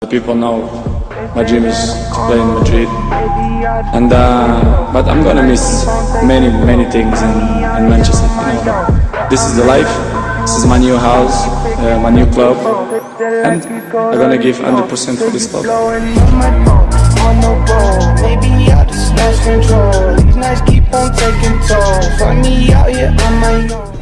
People know my dream is to play in Madrid, and but I'm gonna miss many things in Manchester. You know, this is the life. This is my new house, my new club, and I'm gonna give 100% for this club. Maybe I just lost control. These nights keep on taking toll. Find me out here on my own.